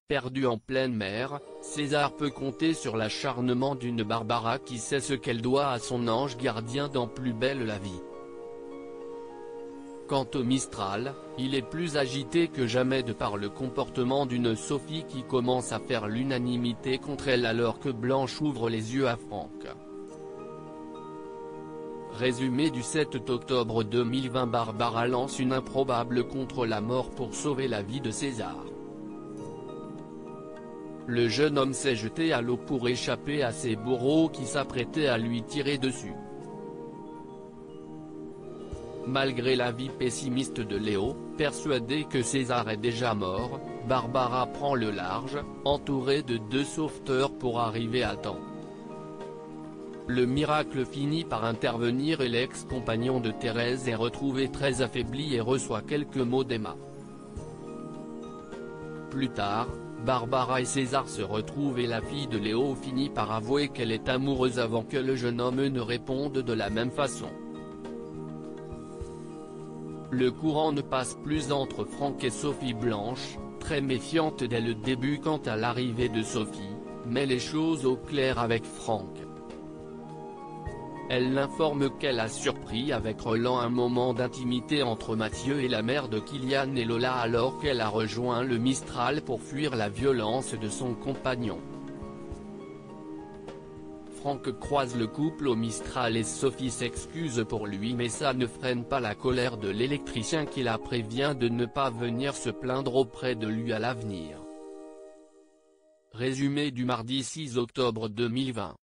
Perdu en pleine mer, César peut compter sur l'acharnement d'une Barbara qui sait ce qu'elle doit à son ange gardien dans Plus belle la vie. Quant au Mistral, il est plus agité que jamais de par le comportement d'une Sophie qui commence à faire l'unanimité contre elle alors que Blanche ouvre les yeux à Franck. Résumé du 7 octobre 2020. Barbara lance une improbable contre-la-mort pour sauver la vie de César. Le jeune homme s'est jeté à l'eau pour échapper à ses bourreaux qui s'apprêtaient à lui tirer dessus. Malgré l'avis pessimiste de Léo, persuadé que César est déjà mort, Barbara prend le large, entourée de 2 sauveteurs pour arriver à temps. Le miracle finit par intervenir et l'ex-compagnon de Thérèse est retrouvé très affaibli et reçoit quelques mots d'Emma. Plus tard, Barbara et César se retrouvent et la fille de Léo finit par avouer qu'elle est amoureuse avant que le jeune homme ne réponde de la même façon. Le courant ne passe plus entre Franck et Sophie. Blanche, très méfiante dès le début quant à l'arrivée de Sophie, met les choses au clair avec Franck. Elle l'informe qu'elle a surpris avec Roland un moment d'intimité entre Mathieu et la mère de Kylian et Lola alors qu'elle a rejoint le Mistral pour fuir la violence de son compagnon. Franck croise le couple au Mistral et Sophie s'excuse pour lui mais ça ne freine pas la colère de l'électricien qui la prévient de ne pas venir se plaindre auprès de lui à l'avenir. Résumé du mardi 6 octobre 2020.